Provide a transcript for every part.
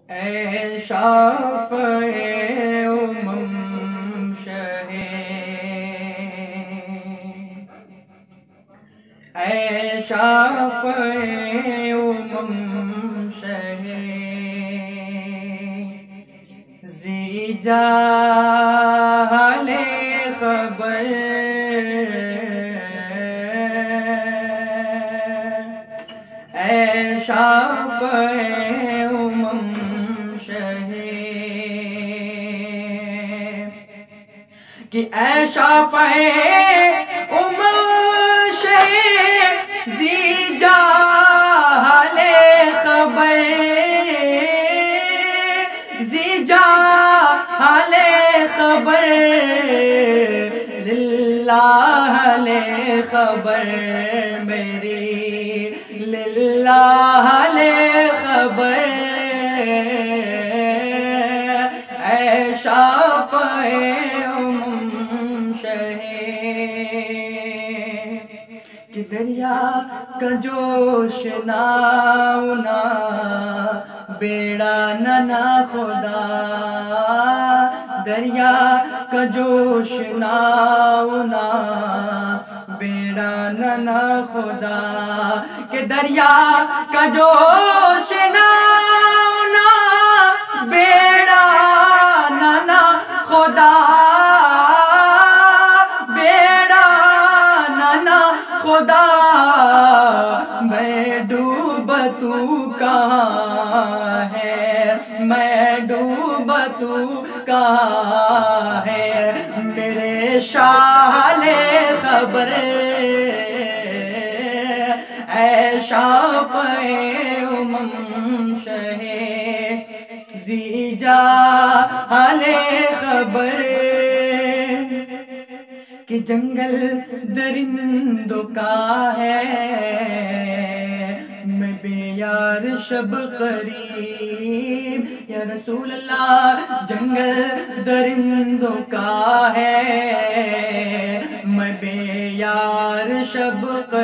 اے شافع شہ، اے شافع شہ، ذی جال خبر، اے شافع کہ اے شافع شہ، ذی جال خبر، ذی جال خبر، للہ لے خبر میری، للہ لے خبر، اے شافع کہ دریا کا جوش ناؤنا، بیڑا ننا خدا، دریا کا جوش ناؤنا، بیڑا ننا خدا، کہ دریا کا جوش ناؤنا، بیڑا ننا خدا، خدا میں ڈوب تو کہاں ہے، میں ڈوب تو کہاں ہے، میرے شال خبر، اے شافع شہ، ذی جال خبر، کہ جنگل درندوں کا ہے، میں بے یار شب قریب، یا رسول اللہ جنگل درندوں کا ہے، میں بے یار شب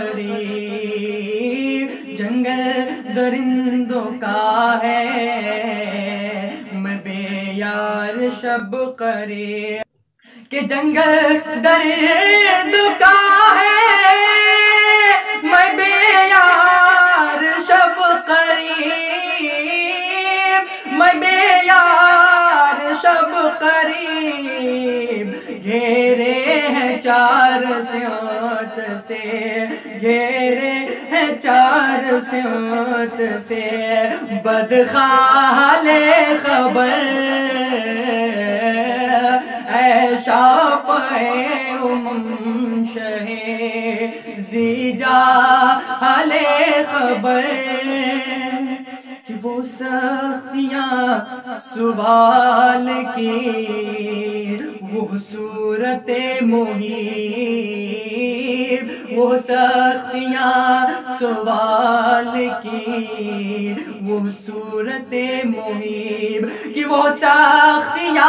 قریب، جنگل درندوں کا ہے، میں بے یار شب قریب، کہ جنگل درندوں کا ہے، میں بے یار شب قریب، میں بے یار شب قریب، گھیرے ہیں چار سمت سے، گھیرے ہیں چار سمت سے، بدخال خبر، اے شافع شہ، ذی جال خبر، کہ وہ سختیاں سوال کی، وہ صورت محیب، وہ سختیاں سوال کی، وہ صورت محیب، کہ وہ سختیاں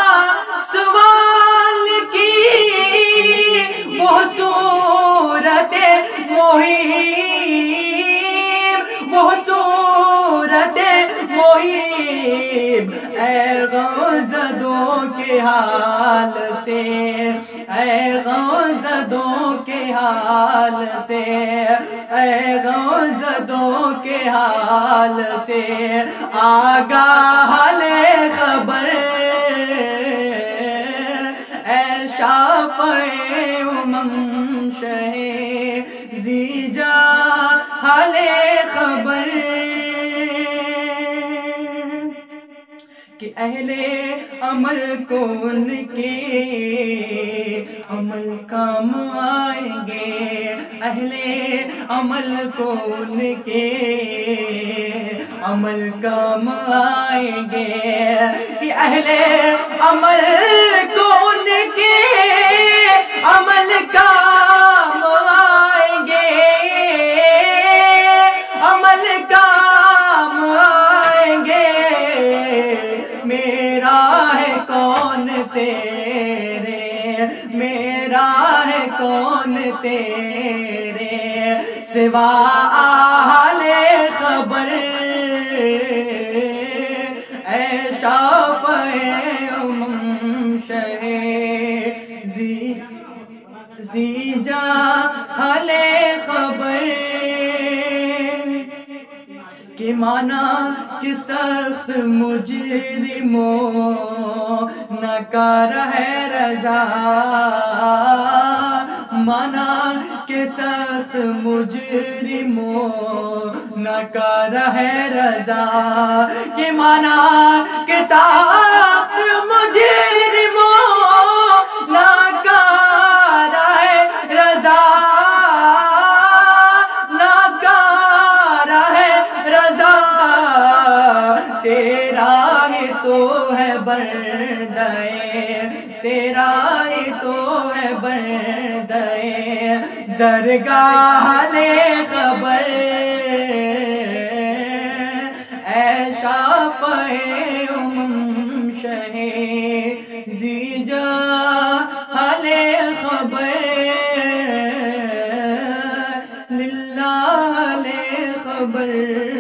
سوال کی، وہ صورت محیب، وہ صورت محیب، اے غمزدوں کے حال سے، اے غمزدوں کے حال سے، اے غمزدوں کے حال سے، آگاہ لے خبر، اے شافع شہ، ذی جال خبر، کہ اہل عمل کو ان کے عمل کام آئیں گے، اہل عمل کو ان کے عمل کام آئیں گے، کہ اہل عمل کو ان کے عمل کام آئیں گے، عمل کام آئیں گے، میرا ہے کون تیرے، میرا ہے کون تیرے سوا اہل خبر، مانا کہ سخت مجرموں نہ کر ہے رضا، مانا کہ سخت مجرموں نہ کر ہے رضا، کہ مانا کہ سخت مجرموں نہ کر ہے رضا، نہ کر ہے رضا، تیرا ہی تو ہے بردے، تیرا ہی تو ہے بردے درگاہ لے خبر، اے شافع شہ زیجا لے خبر، للہ لے خبر۔